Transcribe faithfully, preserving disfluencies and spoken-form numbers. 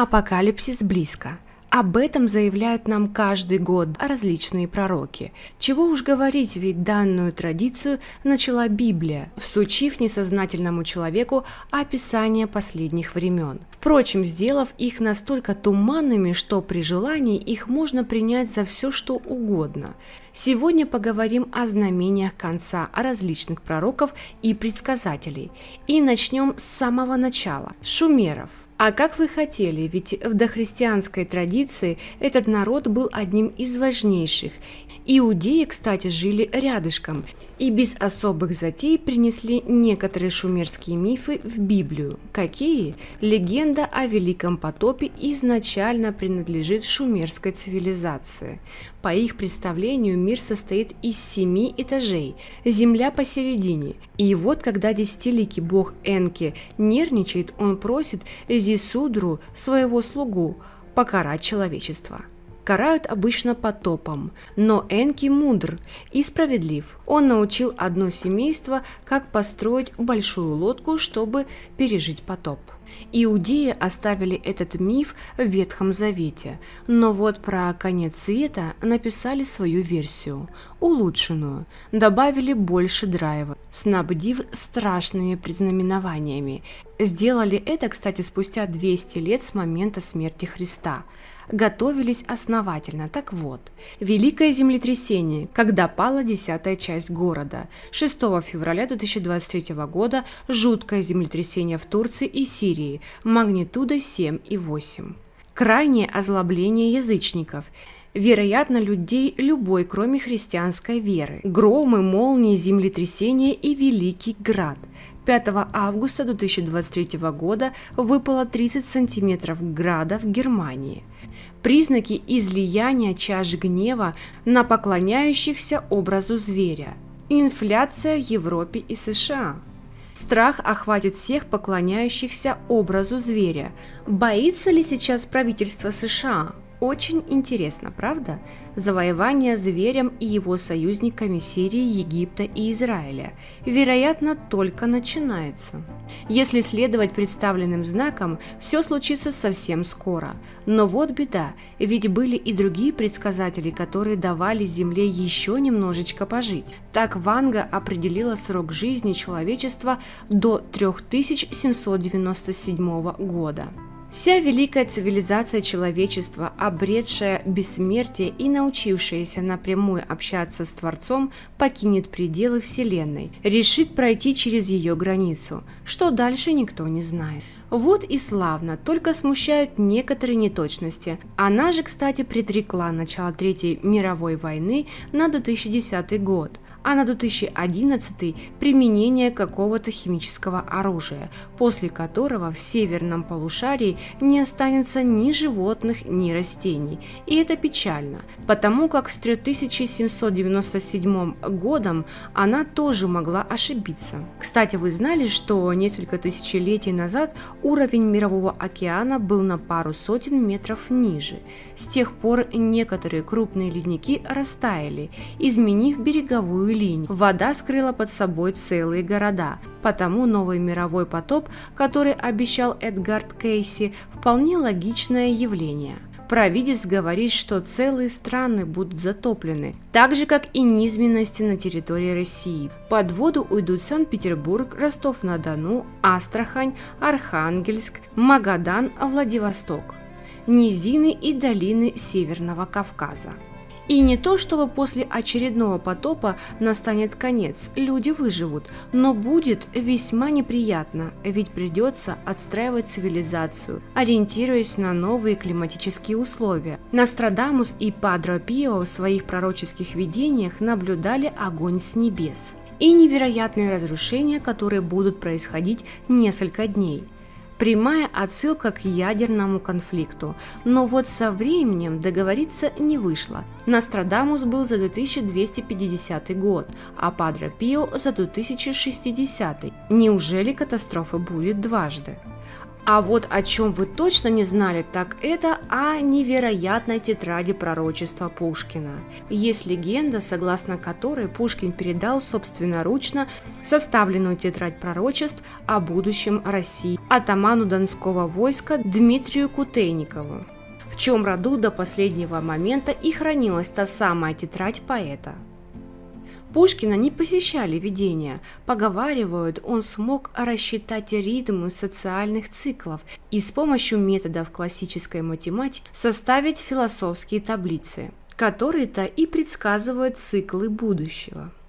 Апокалипсис близко. Об этом заявляют нам каждый год различные пророки. Чего уж говорить, ведь данную традицию начала Библия, всучив несознательному человеку описание последних времен. Впрочем, сделав их настолько туманными, что при желании их можно принять за все, что угодно. Сегодня поговорим о знамениях конца, о различных пророков и предсказателей. И начнем с самого начала – шумеров. А как вы хотели, ведь в дохристианской традиции этот народ был одним из важнейших. Иудеи, кстати, жили рядышком и без особых затей принесли некоторые шумерские мифы в Библию. Какие? Легенда о Великом потопе изначально принадлежит шумерской цивилизации. По их представлению мир состоит из семи этажей, земля посередине. И вот когда десятиликий бог Энки нервничает, он просит Зисудру, своего слугу, покарать человечество. Карают обычно потопом, но Энки мудр и справедлив. Он научил одно семейство, как построить большую лодку, чтобы пережить потоп. Иудеи оставили этот миф в Ветхом Завете, но вот про конец света написали свою версию, улучшенную, добавили больше драйва, снабдив страшными предзнаменованиями. Сделали это, кстати, спустя двести лет с момента смерти Христа. Готовились основательно. Так вот, великое землетрясение, когда пала десятая часть города. шестого февраля две тысячи двадцать третьего года жуткое землетрясение в Турции и Сирии, магнитудой семь и восемь. Крайнее озлобление язычников. Вероятно, людей любой, кроме христианской веры. Громы, молнии, землетрясения и Великий Град. пятого августа две тысячи двадцать третьего года выпало тридцать сантиметров града в Германии. Признаки излияния чаш гнева на поклоняющихся образу зверя. Инфляция в Европе и США. Страх охватит всех поклоняющихся образу зверя. Боится ли сейчас правительство США? Очень интересно, правда? Завоевание зверем и его союзниками Сирии, Египта и Израиля, вероятно, только начинается. Если следовать представленным знакам, все случится совсем скоро. Но вот беда, ведь были и другие предсказатели, которые давали Земле еще немножечко пожить. Так Ванга определила срок жизни человечества до три тысячи семьсот девяносто седьмого года. Вся великая цивилизация человечества, обретшая бессмертие и научившаяся напрямую общаться с Творцом, покинет пределы Вселенной, решит пройти через ее границу. Что дальше, никто не знает. Вот и славно, только смущают некоторые неточности. Она же, кстати, предрекла начало Третьей мировой войны на две тысячи десятый год, а на две тысячи одиннадцатый применение какого-то химического оружия, после которого в северном полушарии не останется ни животных, ни растений. И это печально, потому как с тысяча семьсот девяносто седьмым годом она тоже могла ошибиться. Кстати, вы знали, что несколько тысячелетий назад уровень Мирового океана был на пару сотен метров ниже. С тех пор некоторые крупные ледники растаяли, изменив береговую линию. Вода скрыла под собой целые города, потому новый мировой потоп, который обещал Эдгард Кейси, вполне логичное явление. Провидец говорит, что целые страны будут затоплены, так же, как и низменности на территории России. Под воду уйдут Санкт-Петербург, Ростов-на-Дону, Астрахань, Архангельск, Магадан, Владивосток, низины и долины Северного Кавказа. И не то, чтобы после очередного потопа настанет конец, люди выживут, но будет весьма неприятно, ведь придется отстраивать цивилизацию, ориентируясь на новые климатические условия. Нострадамус и Падре Пио в своих пророческих видениях наблюдали огонь с небес и невероятные разрушения, которые будут происходить несколько дней. Прямая отсылка к ядерному конфликту, но вот со временем договориться не вышло. Нострадамус был за две тысячи двести пятидесятый год, а Падре Пио за две тысячи шестидесятый. Неужели катастрофа будет дважды? А вот о чем вы точно не знали, так это о невероятной тетради пророчества Пушкина. Есть легенда, согласно которой Пушкин передал собственноручно составленную тетрадь пророчеств о будущем России атаману Донского войска Дмитрию Кутейникову, в чьем роду до последнего момента и хранилась та самая тетрадь поэта. Пушкина не посещали видения. Поговаривают, он смог рассчитать ритмы социальных циклов и с помощью методов классической математики составить философские таблицы, которые-то и предсказывают циклы будущего.